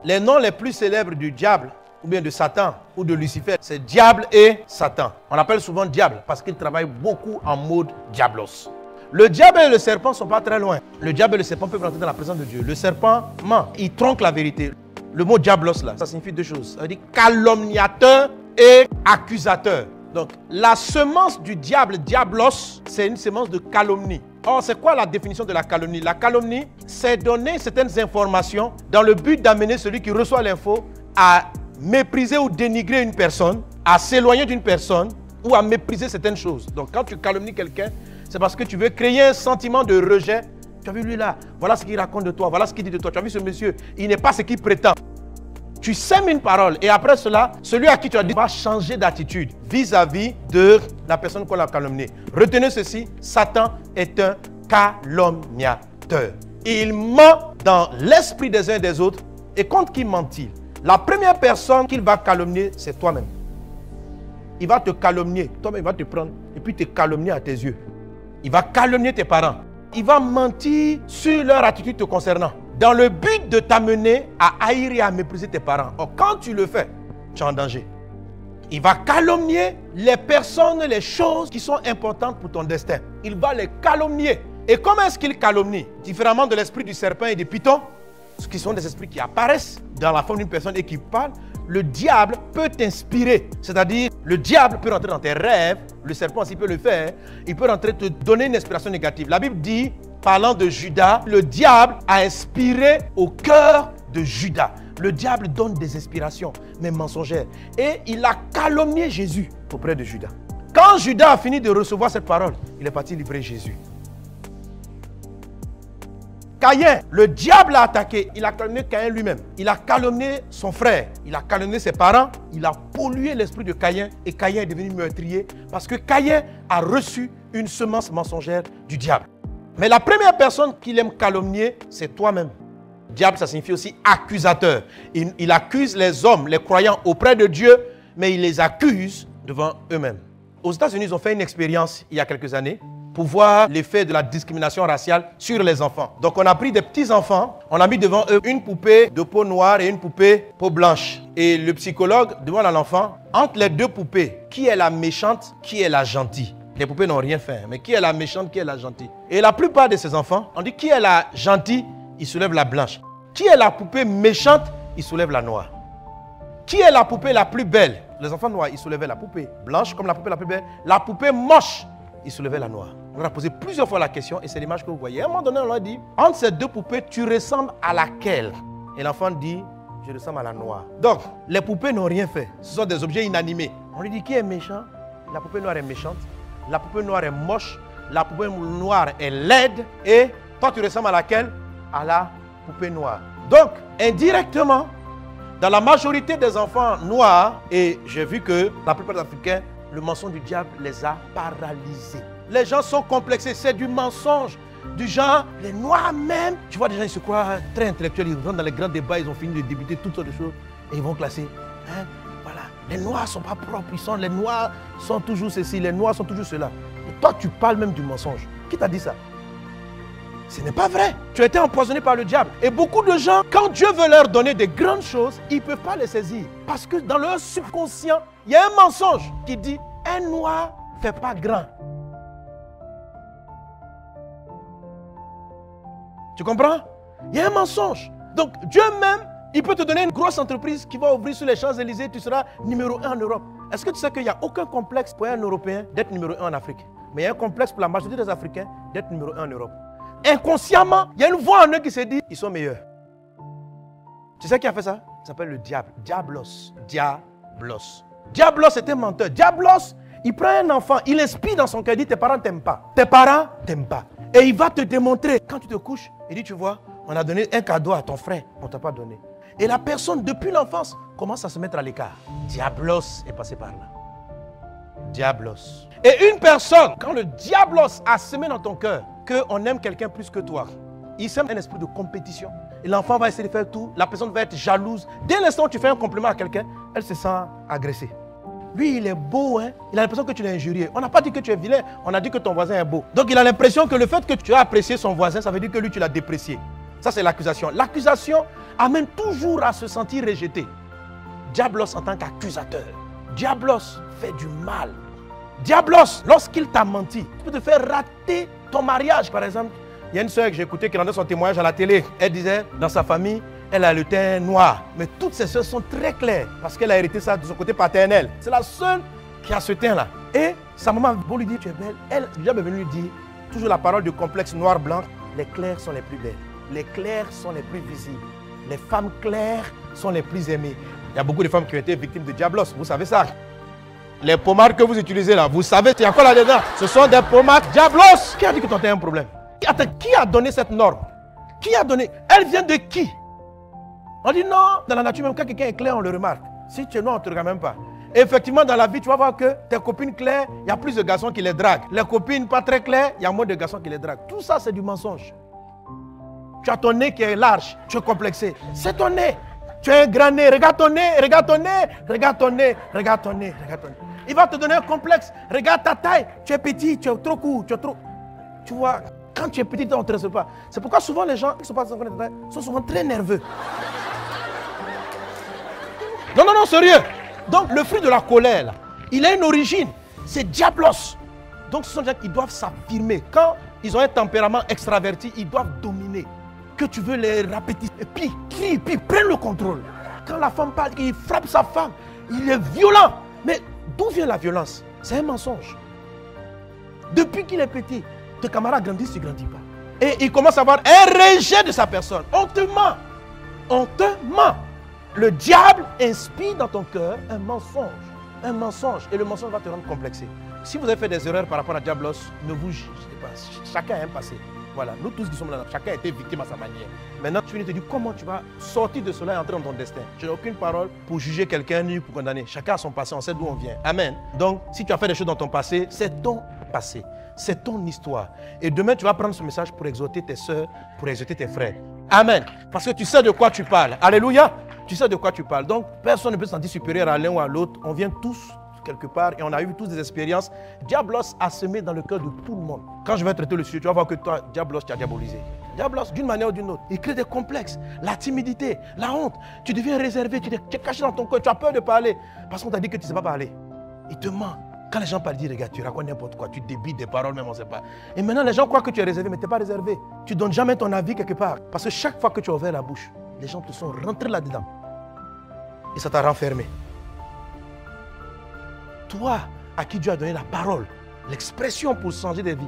Les noms les plus célèbres du diable, ou bien de Satan, ou de Lucifer, c'est diable et Satan. On appelle souvent diable parce qu'il travaille beaucoup en mode diablos. Le diable et le serpent ne sont pas très loin. Le diable et le serpent peuvent rentrer dans la présence de Dieu. Le serpent ment, il tronque la vérité. Le mot diablos là, ça signifie deux choses. Ça veut dire calomniateur et accusateur. Donc la semence du diable, diablos, c'est une semence de calomnie. Or, c'est quoi la définition de la calomnie? La calomnie, c'est donner certaines informations dans le but d'amener celui qui reçoit l'info à mépriser ou dénigrer une personne, à s'éloigner d'une personne ou à mépriser certaines choses. Donc quand tu calomnies quelqu'un, c'est parce que tu veux créer un sentiment de rejet. Tu as vu lui là, voilà ce qu'il raconte de toi, voilà ce qu'il dit de toi. Tu as vu ce monsieur, il n'est pas ce qu'il prétend. Tu sèmes une parole et après cela, celui à qui tu as dit va changer d'attitude vis-à-vis de la personne qu'on a calomniée. Retenez ceci, Satan est un calomniateur. Il ment dans l'esprit des uns et des autres. Et contre qui ment-il? La première personne qu'il va calomnier, c'est toi-même. Il va te calomnier, toi-même il va te prendre et puis te calomnier à tes yeux. Il va calomnier tes parents. Il va mentir sur leur attitude te concernant, dans le but de t'amener à haïr et à mépriser tes parents. Or, quand tu le fais, tu es en danger. Il va calomnier les personnes, les choses qui sont importantes pour ton destin. Il va les calomnier. Et comment est-ce qu'il calomnie? Différemment de l'esprit du serpent et du python, ce qui sont des esprits qui apparaissent dans la forme d'une personne et qui parlent, le diable peut t'inspirer. C'est-à-dire, le diable peut rentrer dans tes rêves, le serpent aussi peut le faire, il peut rentrer te donner une inspiration négative. La Bible dit, parlant de Judas, le diable a inspiré au cœur de Judas. Le diable donne des inspirations, mais mensongères. Et il a calomnié Jésus auprès de Judas. Quand Judas a fini de recevoir cette parole, il est parti livrer Jésus. Caïn, le diable l'a attaqué, il a calomnié Caïn lui-même. Il a calomnié son frère, il a calomnié ses parents, il a pollué l'esprit de Caïn et Caïn est devenu meurtrier parce que Caïn a reçu une semence mensongère du diable. Mais la première personne qu'il aime calomnier, c'est toi-même. Diable, ça signifie aussi accusateur. Il accuse les hommes, les croyants auprès de Dieu, mais il les accuse devant eux-mêmes. Aux États-Unis, ils ont fait une expérience il y a quelques années pour voir l'effet de la discrimination raciale sur les enfants. Donc on a pris des petits enfants, on a mis devant eux une poupée de peau noire et une poupée peau blanche. Et le psychologue demande à l'enfant, entre les deux poupées, qui est la méchante, qui est la gentille? Les poupées n'ont rien fait, mais qui est la méchante, qui est la gentille? Et la plupart de ces enfants, on dit qui est la gentille, il soulève la blanche. Qui est la poupée méchante, il soulève la noire. Qui est la poupée la plus belle? Les enfants noirs, ils soulevaient la poupée blanche comme la poupée la plus belle. La poupée moche, ils soulevaient la noire. On leur a posé plusieurs fois la question et c'est l'image que vous voyez. À un moment donné, on leur a dit, entre ces deux poupées, tu ressembles à laquelle? Et l'enfant dit, je ressemble à la noire. Donc, les poupées n'ont rien fait. Ce sont des objets inanimés. On lui dit, qui est méchant? La poupée noire est méchante. La poupée noire est moche. La poupée noire est laide. Et toi, tu ressembles à laquelle? À la poupée noire. Donc, indirectement, dans la majorité des enfants noirs, et j'ai vu que la plupart des Africains, le mensonge du diable les a paralysés. Les gens sont complexés, c'est du mensonge. Du genre, les noirs même, tu vois des gens, ils se croient très intellectuels, ils rentrent dans les grands débats, ils ont fini de débuter toutes sortes de choses, et ils vont classer. Hein, voilà, les noirs ne sont pas propres, les noirs sont toujours ceci, les noirs sont toujours cela. Et toi, tu parles même du mensonge. Qui t'a dit ça? Ce n'est pas vrai. Tu as été empoisonné par le diable. Et beaucoup de gens, quand Dieu veut leur donner des grandes choses, ils ne peuvent pas les saisir. Parce que dans leur subconscient, il y a un mensonge qui dit, un noir ne fait pas grand. Tu comprends? Il y a un mensonge. Donc Dieu même, il peut te donner une grosse entreprise qui va ouvrir sur les Champs-Élysées, tu seras numéro 1 en Europe. Est-ce que tu sais qu'il n'y a aucun complexe pour un Européen d'être numéro 1 en Afrique? Mais il y a un complexe pour la majorité des Africains d'être numéro 1 en Europe. Inconsciemment, il y a une voix en eux qui se dit, ils sont meilleurs. Tu sais qui a fait ça? Ça s'appelle le diable. Diablos. Diablos. Diablos est un menteur. Diablos, il prend un enfant, il inspire dans son cœur, il dit, tes parents ne t'aiment pas. Tes parents ne t'aiment pas. Et il va te démontrer, quand tu te couches, il dit, tu vois, on a donné un cadeau à ton frère, on ne t'a pas donné. Et la personne, depuis l'enfance, commence à se mettre à l'écart. Diablos est passé par là. Diablos. Et une personne, quand le diablos a semé dans ton cœur, qu'on aime quelqu'un plus que toi, il sème un esprit de compétition. Et l'enfant va essayer de faire tout, la personne va être jalouse. Dès l'instant où tu fais un compliment à quelqu'un, elle se sent agressée. Lui, il est beau, hein? Il a l'impression que tu l'as injurié. On n'a pas dit que tu es vilain, on a dit que ton voisin est beau. Donc il a l'impression que le fait que tu as apprécié son voisin, ça veut dire que lui, tu l'as déprécié. Ça, c'est l'accusation. L'accusation amène toujours à se sentir rejeté. Diablos en tant qu'accusateur. Diablos fait du mal. Diablos, lorsqu'il t'a menti, il peut te faire rater ton mariage, par exemple. Il y a une soeur que j'ai écoutée qui rendait son témoignage à la télé. Elle disait, dans sa famille, elle a le teint noir. Mais toutes ses soeurs sont très claires parce qu'elle a hérité ça de son côté paternel. C'est la seule qui a ce teint-là. Et sa maman, beau lui dire, tu es belle. Elle, le diable est venu lui dire, toujours la parole du complexe noir-blanc, les clairs sont les plus belles. Les clairs sont les plus visibles. Les femmes claires sont les plus aimées. Il y a beaucoup de femmes qui ont été victimes de diablos, vous savez ça. Les pommades que vous utilisez là, vous savez, il y a quoi là-dedans? Ce sont des pommades diablos. Qui a dit que tu as un problème? Attends, qui a donné cette norme? Qui a donné? Elle vient de qui? On dit non, dans la nature, même quand quelqu'un est clair, on le remarque. Si tu es noir, on ne te regarde même pas. Et effectivement, dans la vie, tu vas voir que tes copines claires, il y a plus de garçons qui les draguent. Les copines pas très claires, il y a moins de garçons qui les draguent. Tout ça, c'est du mensonge. Tu as ton nez qui est large, tu es complexé. C'est ton nez. Tu as un grand nez, regarde ton nez, regarde ton nez, regarde ton nez, regarde ton nez, regarde ton nez. Il va te donner un complexe. Regarde ta taille, tu es petit, tu es trop court, tu es trop... Tu vois, quand tu es petit, on ne te respecte pas. C'est pourquoi souvent les gens qui sont souvent très nerveux. Non, non, non, sérieux. Donc le fruit de la colère, là, il a une origine. C'est diablos. Donc ce sont des gens qui doivent s'affirmer. Quand ils ont un tempérament extraverti, ils doivent dominer. Que tu veux les répétitions. Et puis, crie, puis prennent le contrôle. Quand la femme parle, il frappe sa femme, il est violent. Mais d'où vient la violence? C'est un mensonge. Depuis qu'il est petit, tes camarades grandissent, tu ne grandis pas. Et il commence à avoir un rejet de sa personne. On te ment. On te ment. Le diable inspire dans ton cœur un mensonge. Un mensonge. Et le mensonge va te rendre complexé. Si vous avez fait des erreurs par rapport à Diablos, ne vous jugez pas. Chacun a un passé. Voilà, nous tous qui sommes là, chacun a été victime à sa manière. Maintenant, tu viens te dire comment tu vas sortir de cela et entrer dans ton destin. Je n'ai aucune parole pour juger quelqu'un ni pour condamner. Chacun a son passé, on sait d'où on vient. Amen. Donc, si tu as fait des choses dans ton passé, c'est ton passé. C'est ton histoire. Et demain, tu vas prendre ce message pour exhorter tes soeurs, pour exhorter tes frères. Amen. Parce que tu sais de quoi tu parles. Alléluia. Tu sais de quoi tu parles. Donc, personne ne peut se sentir supérieur à l'un ou à l'autre. On vient tous quelque part et on a eu tous des expériences. Diablos a semé dans le cœur de tout le monde. Quand je vais traiter le sujet, tu vas voir que toi, Diablos, tu as diabolisé. Diablos, d'une manière ou d'une autre, il crée des complexes, la timidité, la honte. Tu deviens réservé, tu es caché dans ton cœur, tu as peur de parler parce qu'on t'a dit que tu ne sais pas parler. Il te ment. Quand les gens parlent, ils disent, regarde, tu racontes n'importe quoi, tu débites des paroles, même on ne sait pas. Et maintenant, les gens croient que tu es réservé, mais tu n'es pas réservé. Tu ne donnes jamais ton avis quelque part. Parce que chaque fois que tu as ouvert la bouche, les gens te sont rentrés là-dedans. Et ça t'a renfermé. Toi, à qui Dieu a donné la parole, l'expression pour changer de vie,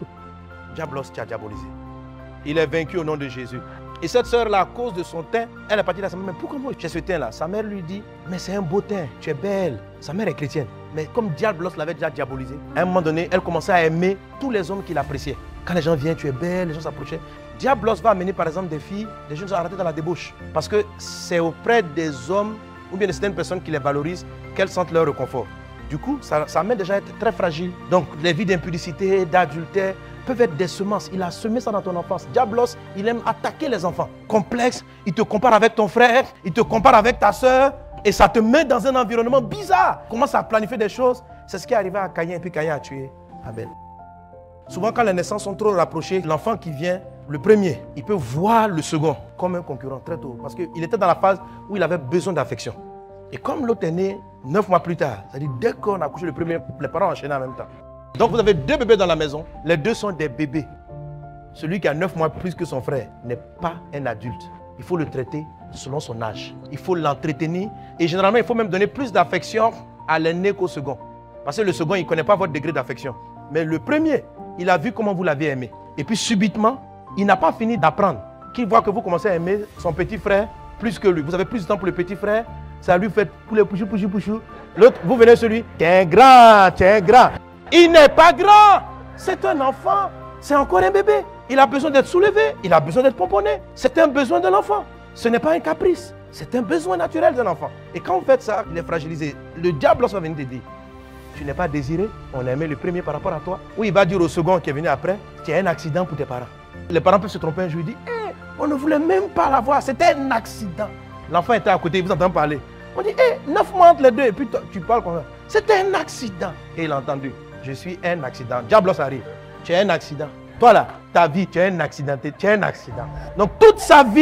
Diablos t'a diabolisé. Il est vaincu au nom de Jésus. Et cette sœur-là, à cause de son teint, elle est partie à sa mère, mais pourquoi moi tu as ce teint-là? Sa mère lui dit, mais c'est un beau teint, tu es belle. Sa mère est chrétienne. Mais comme Diablos l'avait déjà diabolisé, à un moment donné, elle commençait à aimer tous les hommes qui l'appréciaient. Quand les gens viennent, tu es belle, les gens s'approchaient. Diablos va amener par exemple des filles, des jeunes gens arrêtés dans la débauche. Parce que c'est auprès des hommes ou bien de certaines personnes qui les valorisent qu'elles sentent leur réconfort. Du coup, ça amène déjà à être très fragile. Donc, les vies d'impudicité, d'adultère peuvent être des semences. Il a semé ça dans ton enfance. Diablos, il aime attaquer les enfants. Complexe, il te compare avec ton frère, il te compare avec ta soeur, et ça te met dans un environnement bizarre. Commence à planifier des choses. C'est ce qui est arrivé à Caïn, et puis Caïn a tué Abel. Souvent, quand les naissances sont trop rapprochées, l'enfant qui vient, le premier, il peut voir le second comme un concurrent très tôt. Parce qu'il était dans la phase où il avait besoin d'affection. Et comme l'autre est né 9 mois plus tard, c'est-à-dire dès qu'on a couché le premier, les parents enchaînaient en même temps. Donc vous avez 2 bébés dans la maison, les 2 sont des bébés. Celui qui a 9 mois plus que son frère n'est pas un adulte. Il faut le traiter selon son âge. Il faut l'entretenir et généralement il faut même donner plus d'affection à l'aîné qu'au second. Parce que le second, il ne connaît pas votre degré d'affection. Mais le premier, il a vu comment vous l'avez aimé. Et puis subitement, il n'a pas fini d'apprendre. Qu'il voit que vous commencez à aimer son petit frère plus que lui. Vous avez plus de temps pour le petit frère. Ça lui fait tous les pouchou, pouchou, pouchou. L'autre, vous venez celui, t'es un grand, t'es un grand. Il n'est pas grand. C'est un enfant. C'est encore un bébé. Il a besoin d'être soulevé. Il a besoin d'être pomponné. C'est un besoin de l'enfant. Ce n'est pas un caprice. C'est un besoin naturel d'un enfant. Et quand vous faites ça, il est fragilisé. Le diable va venir te dire, tu n'es pas désiré. On a aimé le premier par rapport à toi. Ou il va dire au second qui est venu après, tu as un accident pour tes parents. Les parents peuvent se tromper un jour et dire, on ne voulait même pas l'avoir. C'était un accident. L'enfant était à côté, il vous entend parler. On dit, 9 mois entre les deux, et puis toi, tu parles comme ça. C'était un accident. Et il a entendu, je suis un accident. Diablos arrive. Tu es un accident. Toi là, ta vie, tu es un accident. Tu es un accident. Donc toute sa vie,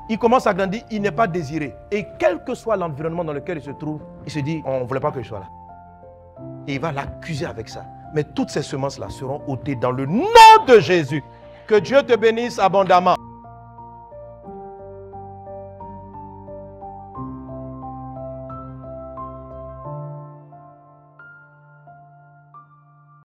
il commence à grandir, il n'est pas désiré. Et quel que soit l'environnement dans lequel il se trouve, il se dit, on ne voulait pas que je sois là. Et il va l'accuser avec ça. Mais toutes ces semences-là seront ôtées dans le nom de Jésus. Que Dieu te bénisse abondamment.